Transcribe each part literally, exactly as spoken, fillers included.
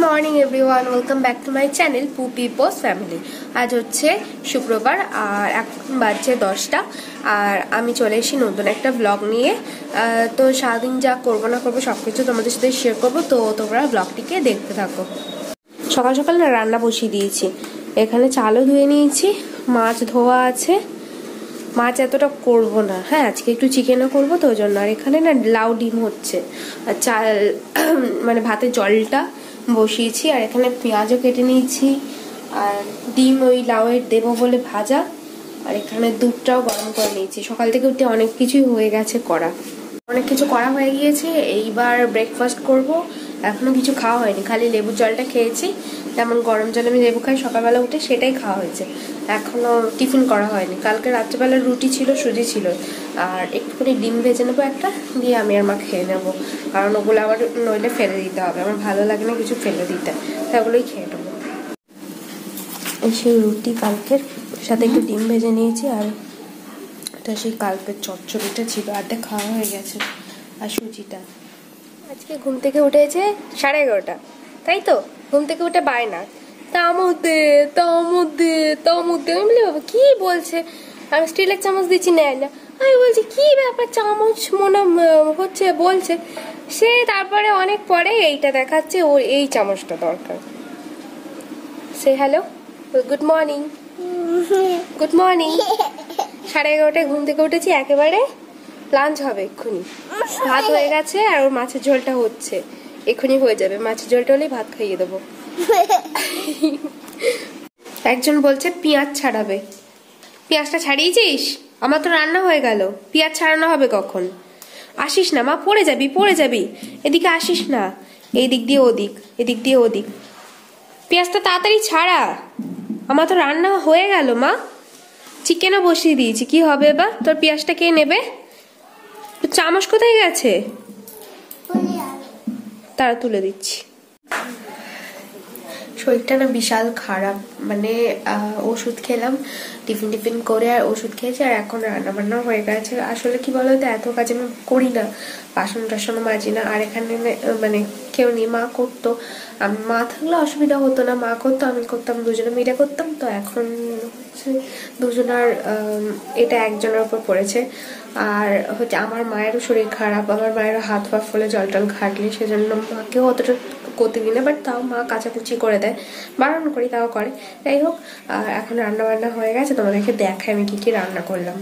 Morning everyone, welcome back to my channel Pupi post family. আজ হচ্ছে শুক্রবার আর এখন বাজছে দশটা আর আমি চলে এসেছি নতুন একটা ব্লগ নিয়ে। তো সারাদিন যা করবো না করবো সব কিছু তোমাদের সাথে শেয়ার করবো, তো তোমরা ব্লগটিকে দেখতে থাকো। সকাল সকাল না রান্না বসিয়ে দিয়েছি, এখানে চালও ধুয়ে নিয়েছি, মাছ ধোয়া আছে। মাছ এতটা করব না, হ্যাঁ আজকে একটু চিকেনও করবো তো ওই জন্য। আর এখানে না লাউ ডিম হচ্ছে, আর চাল মানে ভাতের জলটা বসিয়েছি, আর এখানে পেঁয়াজও কেটে নিয়েছি, আর ডিম ওই লাউয়ের দেবো বলে ভাজা, আর এখানে দুধটাও গরম করে নিয়েছি। সকাল থেকে উঠে অনেক কিছুই হয়ে গেছে করা, অনেক কিছু করা হয়ে গিয়েছে। এইবার ব্রেকফাস্ট করব, এখনো কিছু খাওয়া হয়নি, খালি লেবুর জলটা খেয়েছি। যেমন গরম জলে আমি লেবু খাই সকালবেলা উঠে, সেটাই খাওয়া হয়েছে, এখনো টিফিন করা হয়নি। কালকে রাত্রেবেলা রুটি ছিল, সুজি ছিল, আর একটুখানি ডিম ভেজে নেবো একটা, দিয়ে আমি আর মা খেয়ে নেবো, কারণ ওগুলো আবার নইলে ফেলে দিতে হবে, আমার ভালো লাগে না কিছু ফেলে দিতে, তাই ওগুলোই খেয়ে নেবো। সেই রুটি কালকের সাথে একটু ডিম ভেজে নিয়েছি, আর এটা সেই কালকের চচ্চড়িটা ছিল, আরটা খাওয়া হয়ে গেছে, আর সুজিটা। আজকে ঘুম থেকে উঠেছে সাড়ে এগারোটা, তাই তো? ঘুম থেকে উঠে বায়না, তামুদ দে তামুদ দে তামুদ দে। আমি বলি বাবা কি বলছে, আমি স্টিলের চামচ দিচ্ছি নেয় না। আমি বলছি কি ব্যাপার, চামচ মনে হচ্ছে বলছে সে, তারপরে অনেক পরে এইটা দেখাচ্ছে ওর এই চামচটা দরকার। সে hello, good morning, good morning. সাড়ে এগারোটায় ঘুম থেকে উঠেছি, একেবারে লাঞ্চ হবে এক্ষুনি। ভাত হয়ে গেছে আর ওর মাছের ঝোলটা হচ্ছে, এক্ষুনি হয়ে যাবে। মাছের ঝোলটা হলেই ভাত খাইয়ে দেবো। একজন বলছে পেঁয়াজ ছাড়াবে, পেঁয়াজটা ছাড়িয়েছিস? আমার তো রান্না হয়ে গেল, পেঁয়াজ ছাড়ানো হবে কখন? আসিস না মা, পড়ে যাবি পড়ে যাবি, এদিকে আসিস না, এই দিক দিয়ে ওদিক, এদিক দিয়ে ওদিক। পেঁয়াজটা তাড়াতাড়ি ছাড়া, আমার তো রান্না হয়ে গেল মা, চিকেনও বসিয়ে দিয়েছি, কি হবে এবার? তোর পেঁয়াজটা কে নেবে? চামচ কোথায় গেছে? তারা তুলে দিচ্ছি। শরীরটা না বিশাল খারাপ, মানে ওষুধ খেলাম টিফিন টিফিন করে, আর ওষুধ খেয়েছি, আর এখন রান্না বান্না হয়ে গেছে। আসলে কি বলতো, এত কাজ আমি করি না, বাসন টাসনও মাজি না, আর এখানে মানে কেউ নেই, মা করতো। আমি মা থাকলে অসুবিধা হতো না, মা করতো আমি করতাম, দুজনে মিলে করতাম। তো এখন হচ্ছে দুজনার এটা একজনের উপর পড়েছে। আর হচ্ছে আমার মায়েরও শরীর খারাপ, আমার মায়েরও হাত পা ফলে জল টল ঘাটলে, সেজন্য মাকেও অতটা করতে দিই না, বাট তাও মা কাচাকুচি করে দেয়, বারণ করি তাও করে। যাই হোক, আর এখন রান্না বান্না হয়ে গেছে, তোমাদেরকে দেখাই আমি কি কি রান্না করলাম।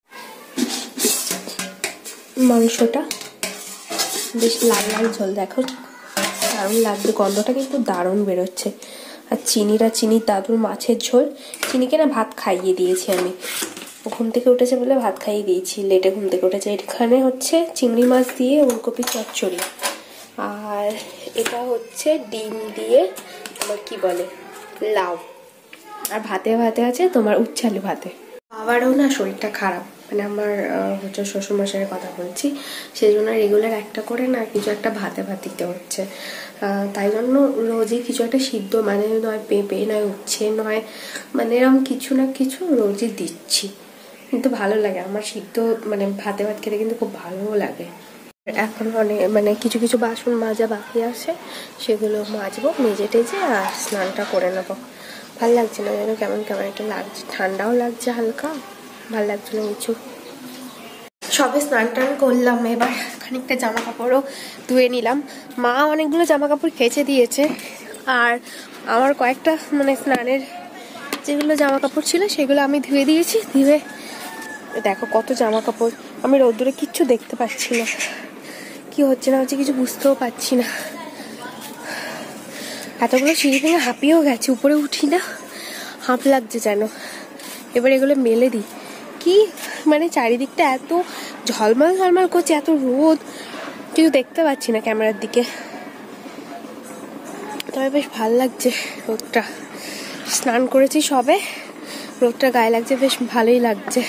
মাংসটা বেশ লাল লাল ঝোল, দেখো দারুণ লাগছে, গন্ধটা কিন্তু দারুণ বেরোচ্ছে। আর চিনিরা চিনির দাদুর মাছের ঝোল, চিনিকে না ভাত খাইয়ে দিয়েছি আমি, ঘুম থেকে উঠেছে বলে ভাত খাইয়ে দিয়েছি, লেটে ঘুম থেকে উঠেছে। এখানে হচ্ছে চিংড়ি মাছ দিয়ে ওলকপি চচ্চড়ি, আর এটা হচ্ছে ডিম দিয়ে তোমার কি বলে লাউ, আর ভাতে ভাতে আছে তোমার উচ্ছে আলু ভাতে। আবারও না শরীরটা খারাপ, মানে আমার হচ্ছে শ্বশুরমশাইয়ের কথা বলছি, সেই জন্য রেগুলার একটা করে না কিছু একটা ভাতে ভাত দিতে হচ্ছে। তাই জন্য রোজই কিছু একটা সিদ্ধ, মানে নয় পেঁপে নয় উচ্ছে নয়, মানে এরকম কিছু না কিছু রোজই দিচ্ছি, কিন্তু ভালো লাগে আমার সিদ্ধ, মানে ভাতে ভাত খেতে কিন্তু খুব ভালোও লাগে। এখন অনেক মানে কিছু কিছু বাসন মাজা বাকি আছে, সেগুলো মাজবো, মেজে টেজে আর স্নানটা করে নেবো। ভাল লাগছে না যেন, কেমন কেমন একটা লাগছে, ঠান্ডাও লাগছে হালকা, ভাল লাগছে না কিছু। সবে স্নান টান করলাম, এবার খানিকটা জামা কাপড়ও ধুয়ে নিলাম। মা অনেকগুলো জামা কাপড় কেচে দিয়েছে, আর আমার কয়েকটা মানে স্নানের যেগুলো জামা কাপড় ছিল সেগুলো আমি ধুয়ে দিয়েছি। ধুয়ে দেখো কত জামা কাপড়, আমি রোদ্দুরে কিচ্ছু দেখতে পাচ্ছি না, কি হচ্ছে না হচ্ছে কিছু বুঝতেও পারছি না। এতগুলো সিঁড়ি ভেঙে হাঁপিয়েও গেছে, উপরে উঠি না হাঁপ লাগছে যেন। এবার এগুলো মেলে দিই, কি মানে চারিদিকটা এত ঝলমল ঝলমল করছে, এত রোদ, কিছু দেখতে পাচ্ছি না ক্যামেরার দিকে, তবে বেশ ভাল লাগছে রোদটা। স্নান করেছি সবে, রোদটা গায়ে লাগছে, বেশ ভালোই লাগছে।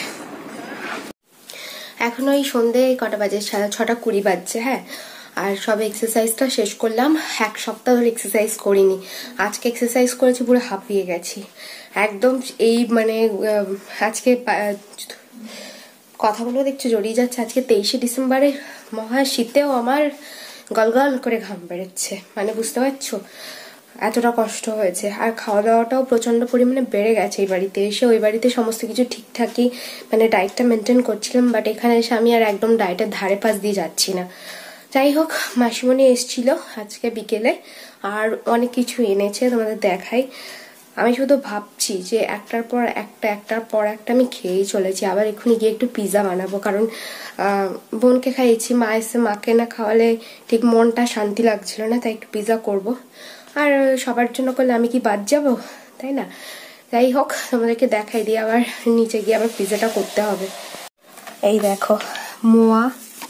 এখন ওই সন্ধে কটা বাজে, ছটা কুড়ি বাজছে, হ্যাঁ। আর সব এক্সারসাইজটা শেষ করলাম, এক সপ্তাহ ধরে এক্সারসাইজ করিনি, আজকে এক্সারসাইজ করেছি, পুরো হাঁপিয়ে গেছি একদম। এই মানে আজকে কথাগুলো দেখছো জড়িয়ে যাচ্ছে, আজকে তেইশে ডিসেম্বরে মহা শীতেও আমার গলগল করে ঘাম বেরোচ্ছে, মানে বুঝতে পারছো। এতটা কষ্ট হয়েছে। আর খাওয়া দাওয়াটাও প্রচন্ড পরিমাণে বেড়ে গেছে এই বাড়িতে এসে। ওই বাড়িতে সমস্ত কিছু ঠিকঠাকই মানে ডায়েটটা মেনটেন করছিলাম, বাট এখানে এসে আমি আর একদম ডায়েটের ধারে পাশ দিয়ে যাচ্ছি না। যাই হোক, মাসিমণি এসেছিল আজকে বিকেলে আর অনেক কিছু এনেছে, তোমাদের দেখাই। আমি শুধু ভাবছি যে একটার পর একটা একটার পর একটা আমি খেয়েই চলেছি। আবার এক্ষুনি গিয়ে একটু পিৎজা বানাবো, কারণ বোনকে খাইয়েছি, মা এসে মাকে না খাওয়ালে ঠিক মনটা শান্তি লাগছিল না, তাই একটু পিৎজা করব। আর সবার জন্য করলে আমি কি বাদ যাব, তাই না? যাই হোক, তোমাদেরকে দেখাই দিয়ে আবার নিচে গিয়ে আবার পিৎজাটা করতে হবে। এই দেখো মোয়া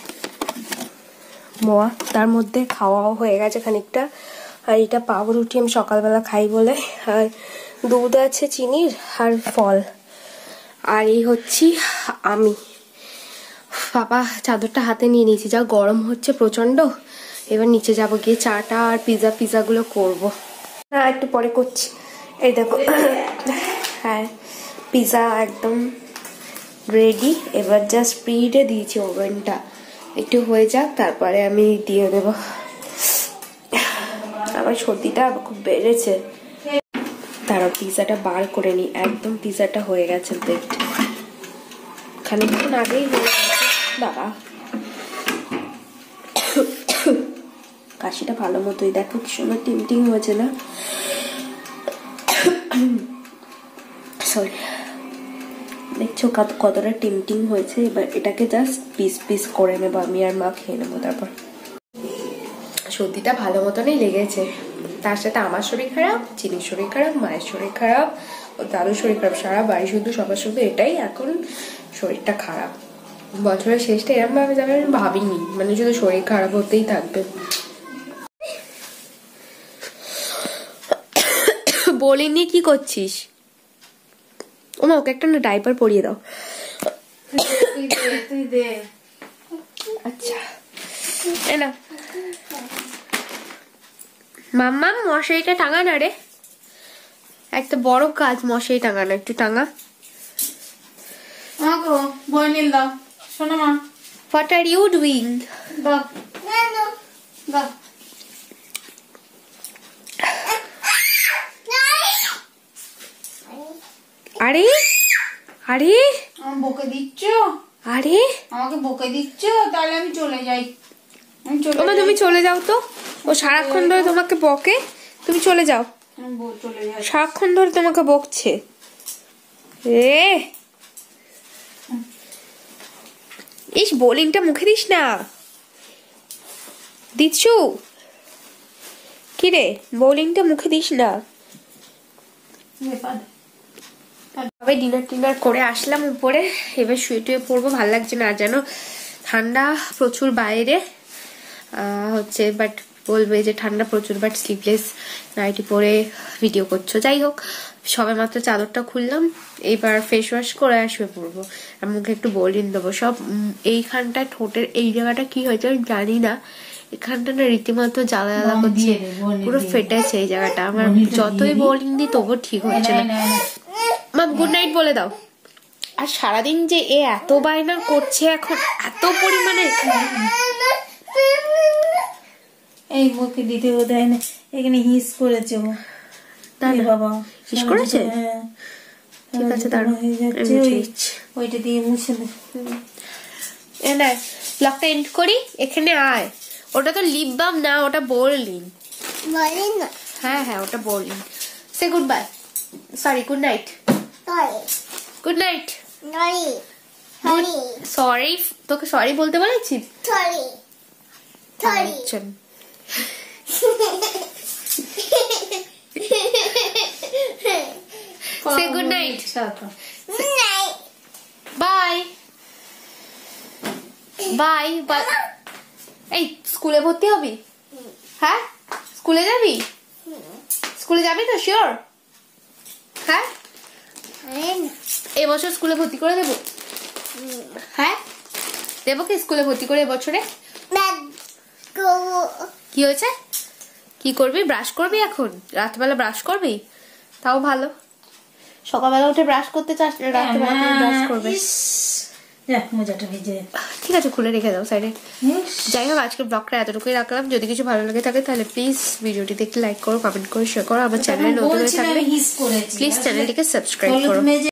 মোয়া তার মধ্যে খাওয়াও হয়ে গেছে খানিকটা। আর এটা পাউরুটি আমি সকালবেলা খাই বলে। আর দুধ আছে চিনির আর ফল। আর এই হচ্ছি আমি। বাবা চাদরটা হাতে নিয়ে নিয়েছি, যা গরম হচ্ছে প্রচন্ড। এবার নিচে যাবো, গিয়ে চাটা আর পিৎজা পিৎজাগুলো করবো। হ্যাঁ একটু পরে করছি। এই দেখো, হ্যাঁ পিৎজা একদম রেডি। এবার জাস্ট প্রিহিটে দিয়েছি ওভেনটা, একটু হয়ে যাক তারপরে আমি দিয়ে দেব। আমার সর্দিটা খুব বেড়েছে। তারা পিৎজাটা বার করে নি, একদম পিৎজাটা হয়ে গেছে। দেখ খানিকক্ষণ আগেই হয়ে গেছে। বাবা কাশিটা ভালো মতোই, দেখো কি সুন্দর টিম টিম হয়েছে না? সরি, দেখছো কতটা টিম টিম হয়েছে। এবার এটাকে জাস্ট পিস পিস করে নেবো আমি আর মা, খেয়ে নেবো। তারপর সর্দিটা ভালো মতনই লেগেছে, তার সাথে আমার শরীর খারাপ, চিনির শরীর খারাপ, মায়ের শরীর খারাপ, ও দাদুর শরীর খারাপ। সারা বাড়ি শুধু সবার শুধু এটাই এখন শরীরটা খারাপ। বছরের শেষটা এরকম ভাবে যাবে আমি ভাবিনি, মানে শুধু শরীর খারাপ হতেই থাকবে। বলিনি কি করছিস? ও মা, ওকে একটা না ডাইপার পরিয়ে দাও। আচ্ছা এ না মাম্মা, মশারিটা টাঙা না রে, একটা বড় কাজ মশারি টাঙানো, একটু টাঙা। বই নীল দাও শোনো মা। What are you doing? দাও দাও। আরে আরে আমার বকে দিচ্ছ? আরে আমাকে বকে দিচ্ছ? তাহলে আমি চলে যাই। আমি চলে তোমা তুমি চলে যাও তো। ও সারাক্ষণ ধরে তোমাকে বকে, তুমি চলে যাও। চলে যাই, সারাক্ষণ ধরে তোমাকে বকছে। এ ইস, বোলিংটা মুখে দিস না। দিচ্ছু কি রে, বোলিংটা মুখে দিস না। তবে ডিনার টিনার করে আসলাম উপরে, এবার শুয়ে টুয়ে পড়বো। ভাল লাগছে না, যেন ঠান্ডা প্রচুর বাইরে হচ্ছে, বাট বলবে যে ঠান্ডা প্রচুর, বাট স্লিভলেস নাইটি পরে ভিডিও করছো। যাই হোক, সবে মাত্র চাদরটা খুললাম, এবার ফেস ওয়াশ করে শুয়ে পড়বো। আর মুখে একটু বোলিং দেবো। সব এইখানটায় ঠোঁটের এই জায়গাটা কি হয়েছে আমি জানি না, এখানটা না রীতিমতো জ্বালা জ্বালা করছে, পুরো ফেটেছে এই জায়গাটা। আমার যতই বোলিং দিই তবু ঠিক হচ্ছে না। মা গুড নাইট বলে দাও। আর সারাদিন যে এ এত বায়না করছে এখন, এত পরিমাণে। এই বকে দিতে ও দেয় না, এখানে হিস করেছে ও। বাবা হিস করেছে? ঠিক আছে, দাঁড়াও ওইটা দিয়ে মুছে দে। এ না, ব্লগটা এন্ড করি, এখানে আয়। ওটা তো লিপ বাম না, ওটা বোলিং। হ্যাঁ হ্যাঁ, ওটা বোলিং। সে good bye, sorry good night. Good night. Sorry, তোকে সরি বলতে বলেছি। Say good night. Bye. Bye. Bye. এই স্কুলে ভর্তি হবি? হ্যাঁ, স্কুলে যাবি? স্কুলে যাবি তো শিওর? হ্যাঁ, এবছর স্কুলে ভর্তি করে দেবো? হ্যাঁ দেবো কি স্কুলে ভর্তি করে এবছরে? কি হয়েছে? কি করবি? ব্রাশ করবি এখন? রাতবেলা ব্রাশ করবি? তাও ভালো। সকালবেলা উঠে ব্রাশ করতে চাস, রাতবেলা ব্রাশ করবে। যাক মোজাটা ভিজে ঠিক আছে, খুলে রেখে দাও সাইডে। যাই হোক, আজকে ব্লগটা এতটুকুই রাখলাম। যদি কিছু ভালো লাগে থাকে তাহলে প্লিজ ভিডিওটি দেখে লাইক করো, কমেন্ট করো, শেয়ার করো। আমার চ্যানেলে নতুন হয়ে থাকলে প্লিজ চ্যানেলটিকে সাবস্ক্রাইব করো।